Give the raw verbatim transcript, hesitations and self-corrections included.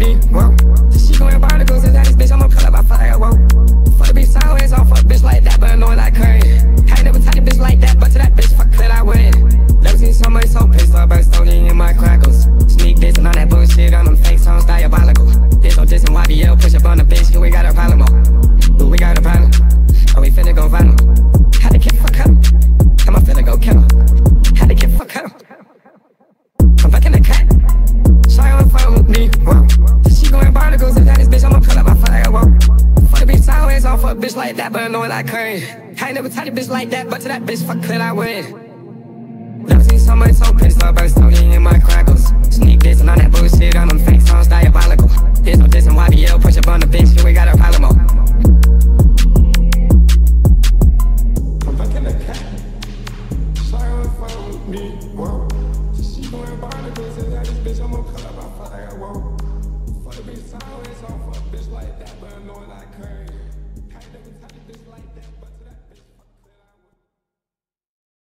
me, whoa. She going barnacles and that this bitch, I'ma pull up, I feel like I whoa. For the bitch sideways, I'll fuck bitch like that, but annoying like curry. I ain't never touched a bitch like that, but to that bitch, fuck that I win. Never seen somebody so pissed off by stoning in my crackles. Sneak this and all that bullshit on them fake songs, diabolical. There's no dissing Y B L, push up on the bitch, here we got a problem, oh. Ooh, we got a problem, oh, we finna go viral. How the kid fuck up? I'ma finna go kill him. How the kid fuck up? I'm back in the cut. Sorry, I'm fucking with me, whoa. She going barnacles and that this bitch, I'ma pull up, I feel like I whoa. For the bitch sideways, I'll fuck bitch like that, but annoying like curry. I ain't never touched a bitch like that, but to that bitch, fuck that I win. Never seen somebody so pissed off by stoning in my crackles. Sneak this and all that bullshit on them fake songs, diabolical. There's no dissing Y B L, push up on the bitch, here we got a problem, oh. I'm back in the cut. Sorry, I'm fucking with me, whoa. She going barnacles and that this bitch, I'ma pull up, I feel like I whoa. For the bitch sideways, I'll fuck bitch like that, but annoying like curry.